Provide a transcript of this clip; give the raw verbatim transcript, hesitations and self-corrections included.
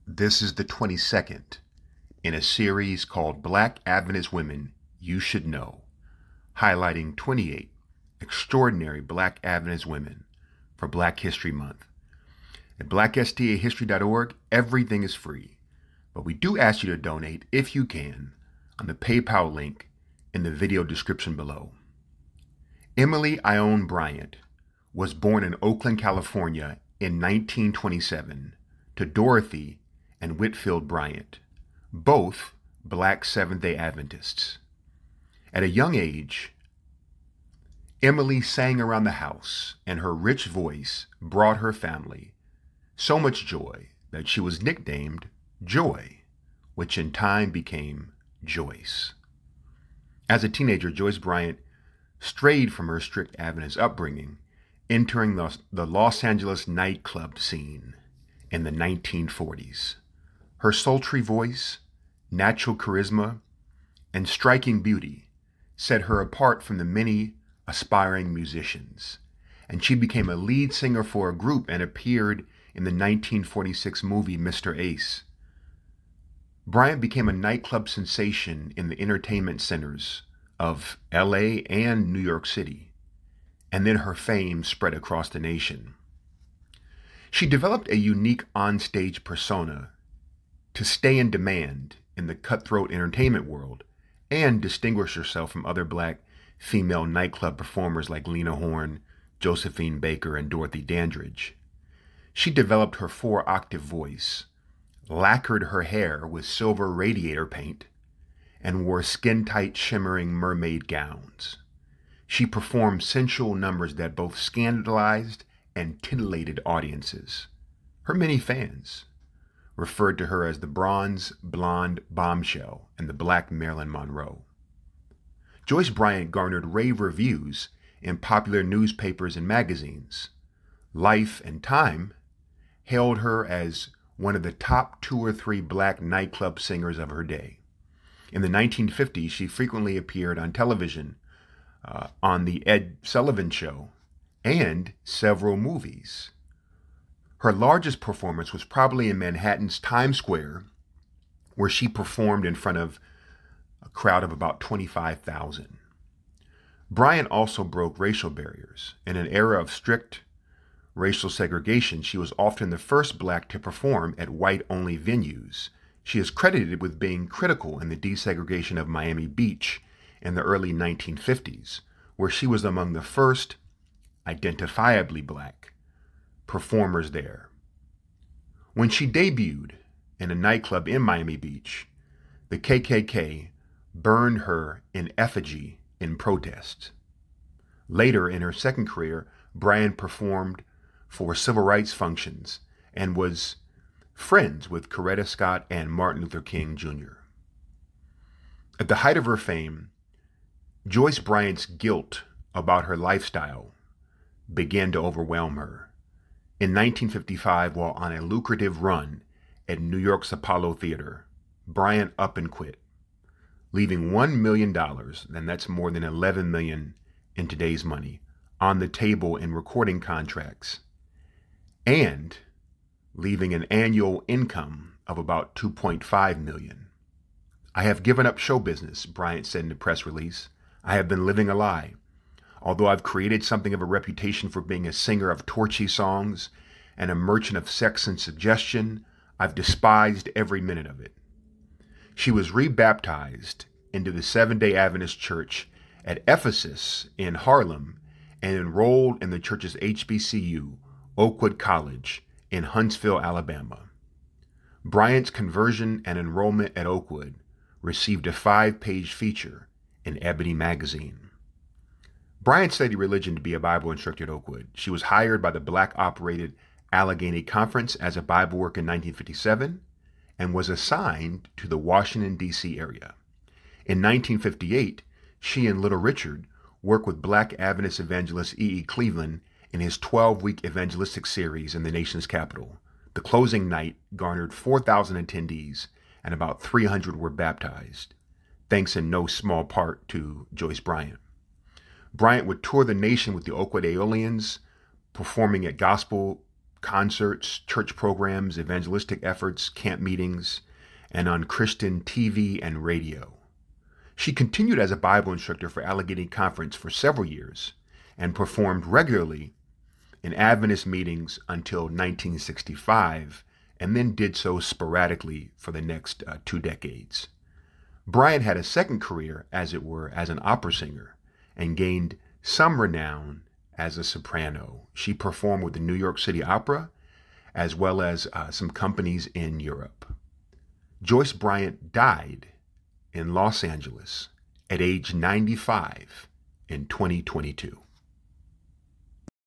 This is the twenty-second in a series called Black Adventist Women You Should Know, highlighting twenty-eight extraordinary Black Adventist women for Black History Month. At black s t a history dot org, everything is free, but we do ask you to donate, if you can, on the PayPal link in the video description below. Emily Ione Bryant was born in Oakland, California in nineteen twenty-seven to Dorothy and Whitfield Bryant, both Black Seventh-day Adventists. At a young age, Emily sang around the house, and her rich voice brought her family so much joy that she was nicknamed Joy, which in time became Joyce. As a teenager, Joyce Bryant strayed from her strict Adventist upbringing, entering the, the Los Angeles nightclub scene in the nineteen forties. Her sultry voice, natural charisma, and striking beauty set her apart from the many aspiring musicians, and she became a lead singer for a group and appeared in the nineteen forty-six movie Mister Ace. Bryant became a nightclub sensation in the entertainment centers of L A and New York City, and then her fame spread across the nation. She developed a unique onstage persona to stay in demand in the cutthroat entertainment world and distinguish herself from other Black female nightclub performers like Lena Horne, Josephine Baker, and Dorothy Dandridge. She developed her four-octave voice, lacquered her hair with silver radiator paint, and wore skin-tight shimmering mermaid gowns. She performed sensual numbers that both scandalized and titillated audiences. Her many fans referred to her as the bronze blonde bombshell and the Black Marilyn Monroe. Joyce Bryant garnered rave reviews in popular newspapers and magazines. Life and Time hailed her as one of the top two or three Black nightclub singers of her day. In the nineteen fifties, she frequently appeared on television, uh, on The Ed Sullivan Show, and several movies. Her largest performance was probably in Manhattan's Times Square, where she performed in front of a crowd of about twenty-five thousand. Bryant also broke racial barriers. In an era of strict racial segregation, she was often the first Black to perform at white-only venues. She is credited with being critical in the desegregation of Miami Beach in the early nineteen fifties, where she was among the first identifiably Black performers there. When she debuted in a nightclub in Miami Beach, the K K K burned her in effigy in protest. Later in her second career, Bryant performed for civil rights functions and was friends with Coretta Scott and Martin Luther King Junior At the height of her fame, Joyce Bryant's guilt about her lifestyle began to overwhelm her. In nineteen fifty-five, while on a lucrative run at New York's Apollo Theater, Bryant up and quit, leaving one million dollars, and that's more than eleven million dollars in today's money, on the table in recording contracts, and leaving an annual income of about two point five million dollars. "I have given up show business," Bryant said in a press release. "I have been living a lie. Although I've created something of a reputation for being a singer of torchy songs and a merchant of sex and suggestion, I've despised every minute of it." She was rebaptized into the Seventh-day Adventist Church at Ephesus in Harlem and enrolled in the church's H B C U, Oakwood College, in Huntsville, Alabama. Bryant's conversion and enrollment at Oakwood received a five-page feature in Ebony magazine. Bryant studied religion to be a Bible instructor at Oakwood. She was hired by the Black-operated Allegheny Conference as a Bible worker in nineteen fifty-seven and was assigned to the Washington, D C area. In nineteen fifty-eight, she and Little Richard worked with Black Adventist evangelist E E. Cleveland in his twelve-week evangelistic series in the nation's capital. The closing night garnered four thousand attendees, and about three hundred were baptized, thanks in no small part to Joyce Bryant. Bryant would tour the nation with the Oakwood Aeolians, performing at gospel concerts, church programs, evangelistic efforts, camp meetings, and on Christian T V and radio. She continued as a Bible instructor for Allegheny Conference for several years and performed regularly in Adventist meetings until nineteen sixty-five, and then did so sporadically for the next uh, two decades. Bryant had a second career, as it were, as an opera singer, and gained some renown as a soprano. She performed with the New York City Opera, as well as uh, some companies in Europe. Joyce Bryant died in Los Angeles at age ninety-five in twenty twenty-two.